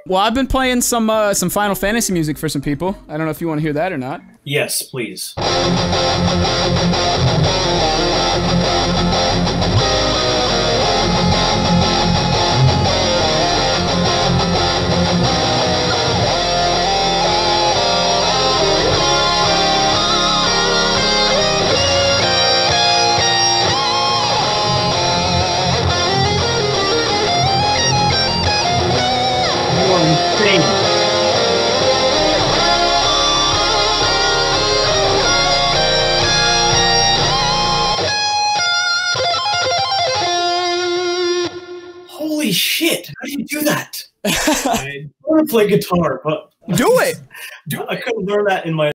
Well, I've been playing some Final Fantasy music for some people. I don't know if you want to hear that or not. Yes, please. Holy shit! How did you do that? I want to play guitar, but Do it. I couldn't learn that in my